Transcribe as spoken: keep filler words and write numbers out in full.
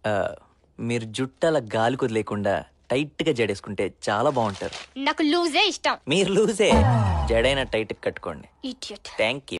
మీరు జుట్టల గాలి కుదిలేకుండా టైట్ గా జడేసుకుంటే చాలా బాగుంటారు. నాకు లూజే ఇష్టం. మీరు లూజే, జడైన టైట్ కట్టుకోండి. ఇడియట్. Thank you.